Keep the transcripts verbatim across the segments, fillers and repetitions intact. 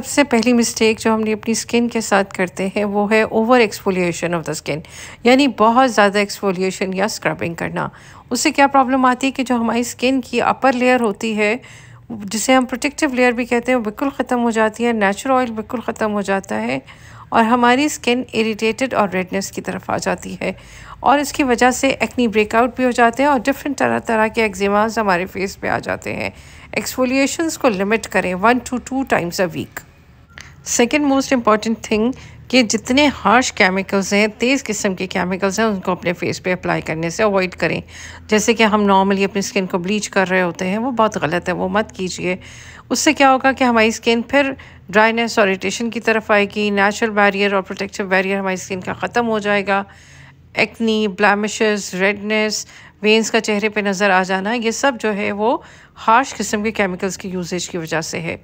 सबसे पहली मिस्टेक जो हमने अपनी स्किन के साथ करते हैं वो है over exfoliation of the skin, यानी बहुत ज़्यादा एक्सफोलिएशन या स्क्रबिंग करना। उससे क्या प्रॉब्लम आती है कि जो हमारी स्किन की अपर लेयर होती है, जिसे हम प्रोटेक्टिव लेयर भी कहते हैं, वो बिल्कुल ख़त्म हो जाती है, नेचुरल ऑयल बिल्कुल ख़त्म हो जाता है और हमारी स्किन इरिटेटेड और रेडनेस की तरफ आ जाती है और इसकी वजह से एक्नी ब्रेकआउट भी हो जाते हैं और डिफरेंट तरह तरह के एक्जिमास हमारे फेस पे आ जाते हैं। एक्सफोलिएशंस को लिमिट करें one two two times a week. Second most important thing कि जितने हार्श केमिकल्स हैं, तेज़ किस्म के केमिकल्स हैं, उनको अपने फेस पे अप्लाई करने से अवॉइड करें। जैसे कि हम नॉर्मली अपनी स्किन को ब्लीच कर रहे होते हैं, वो बहुत गलत है, वो मत कीजिए। उससे क्या होगा कि हमारी स्किन फिर ड्राइनेस और इरिटेशन की तरफ आएगी, नेचुरल बैरियर और प्रोटेक्टिव बैरियर हमारी स्किन का ख़त्म हो जाएगा। एक्नी, ब्लैमिशेस, रेडनेस, वेंस का चेहरे पे नज़र आ जाना, ये सब जो है वो हार्श किस्म के केमिकल्स की यूजेज की वजह से है।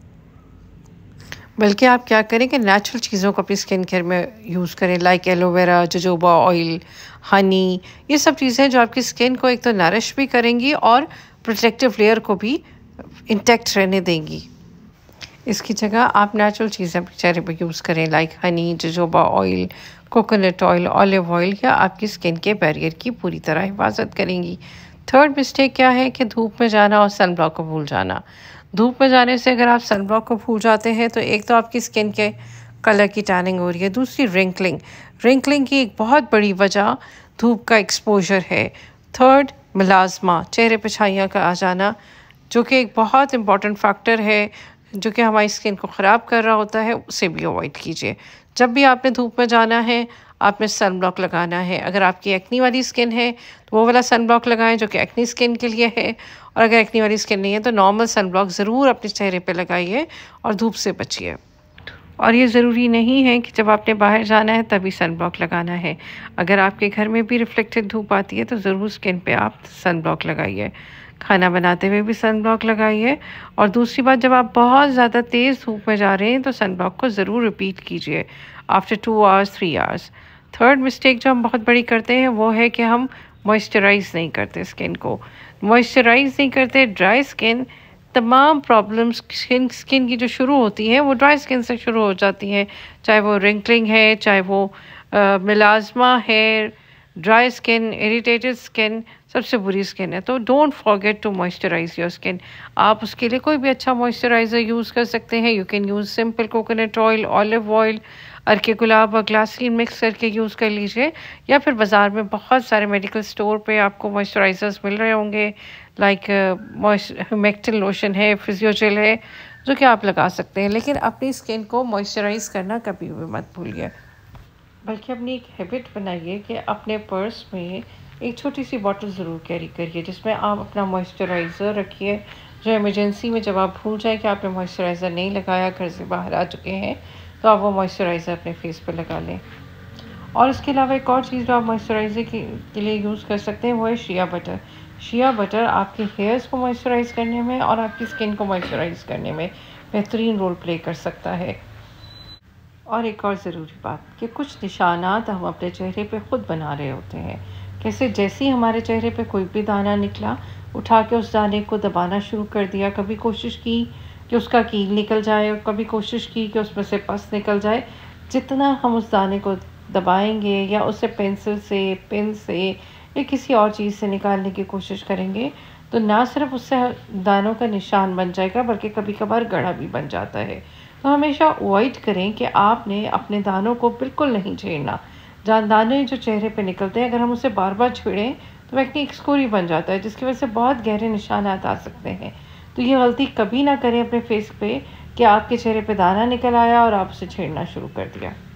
बल्कि आप क्या करें कि नेचुरल चीज़ों को अपनी स्किन केयर में यूज़ करें, like aloe vera, jojoba oil, honey. ये सब चीज़ें जो आपकी स्किन को एक तो नरिश भी करेंगी और प्रोटेक्टिव लेयर को भी इंटैक्ट रहने देंगी। इसकी जगह आप नेचुरल चीज़ें अपने चेहरे पर यूज़ करें, like honey, jojoba oil, coconut oil, olive oil, या आपकी स्किन के बैरियर की पूरी तरह हिफाजत करेंगी। थर्ड मिस्टेक क्या है कि धूप में जाना और सन ब्लॉक को भूल जाना। धूप में जाने से अगर आप सन ब्लॉक को भूल जाते हैं तो एक तो आपकी स्किन के कलर की टैनिंग हो रही है, दूसरी रिंकलिंग रिंकलिंग की एक बहुत बड़ी वजह धूप का एक्सपोजर है। थर्ड, मिलाज़मा, चेहरे पे छाइयाँ का आ जाना, जो कि एक बहुत इंपॉर्टेंट फैक्टर है जो कि हमारी स्किन को ख़राब कर रहा होता है, उसे भी अवॉइड कीजिए। जब भी आपने धूप में जाना है, आपने सन ब्लॉक लगाना है। अगर आपकी एक्नी वाली स्किन है तो वो वाला सन ब्लॉक लगाएं जो कि एक्नी स्किन के लिए है, और अगर एक्नी वाली स्किन नहीं है तो नॉर्मल सन ब्लॉक ज़रूर अपने चेहरे पे लगाइए और धूप से बचिए। और ये ज़रूरी नहीं है कि जब आपने बाहर जाना है तभी सन ब्लॉक लगाना है। अगर आपके घर में भी रिफ्लेक्टेड धूप आती है तो ज़रूर स्किन पे आप सन ब्लॉक लगाइए। खाना बनाते हुए भी सन ब्लॉक लगाइए। और दूसरी बात, जब आप बहुत ज़्यादा तेज़ धूप में जा रहे हैं तो सन ब्लॉक को ज़रूर रिपीट कीजिए after two hours three hours. Third mistake जो हम बहुत बड़ी करते हैं वो है कि हम मॉइस्चराइज़ नहीं करते स्किन को। मॉइस्चराइज़ नहीं करते, ड्राई स्किन, तमाम प्रॉब्लम्स स्किन स्किन की जो शुरू होती हैं वो ड्राई स्किन से शुरू हो जाती हैं, चाहे वो रिंकलिंग है, चाहे वो मिलाज़मा है, ड्राई स्किन, इरिटेटेड स्किन, सबसे बुरी स्किन है। तो don't forget to moisturise your skin. आप उसके लिए कोई भी अच्छा मॉइस्चराइज़र यूज़ कर सकते हैं। You can use simple coconut oil, olive oil, अर्के गुलाब और ग्लासरीन मिक्स करके यूज़ कर लीजिए, या फिर बाज़ार में बहुत सारे मेडिकल स्टोर पे आपको मॉइस्चराइज़र्स मिल रहे होंगे, लाइक मेक्टिल लोशन है, फिजियोजेल है, जो कि आप लगा सकते हैं। लेकिन अपनी स्किन को मॉइस्चराइज़ करना कभी भी मत भूलिए, बल्कि अपनी एक हैबिट बनाइए कि अपने पर्स में एक छोटी सी बॉटल ज़रूर कैरी करिए जिसमें आप अपना मॉइस्चराइज़र रखिए, जो इमरजेंसी में जब आप भूल जाए कि आपने मॉइस्चराइज़र नहीं लगाया, घर से बाहर आ चुके हैं, तो आप वो मॉइस्चराइज़र अपने फेस पे लगा लें। और इसके अलावा एक और चीज़ जो आप मॉइस्चराइज़र के, के लिए यूज़ कर सकते हैं वो है शिया बटर। शिया बटर आपके हेयर्स को मॉइस्चराइज़ करने में और आपकी स्किन को मॉइस्चराइज़ करने में बेहतरीन रोल प्ले कर सकता है। और एक और ज़रूरी बात कि कुछ निशानात हम अपने चेहरे पे ख़ुद बना रहे होते हैं। कैसे? जैसे ही हमारे चेहरे पे कोई भी दाना निकला, उठा के उस दाने को दबाना शुरू कर दिया। कभी कोशिश की कि उसका कील निकल जाए और कभी कोशिश की कि उसमें से पस निकल जाए। जितना हम उस दाने को दबाएंगे या उसे पेंसिल से, पेन से या किसी और चीज़ से निकालने की कोशिश करेंगे, तो ना सिर्फ उससे दानों का निशान बन जाएगा बल्कि कभी कभार गड़ा भी बन जाता है। तो हमेशा अवॉइड करें कि आपने अपने दानों को बिल्कुल नहीं छेड़ना। जहाँ दाने जो चेहरे पे निकलते हैं, अगर हम उसे बार बार छेड़ें तो एक्ने एक्सकोरी बन जाता है, जिसकी वजह से बहुत गहरे निशानात आ सकते हैं। तो ये गलती कभी ना करें अपने फेस पे कि आपके चेहरे पे दाना निकल आया और आप उसे छेड़ना शुरू कर दिया।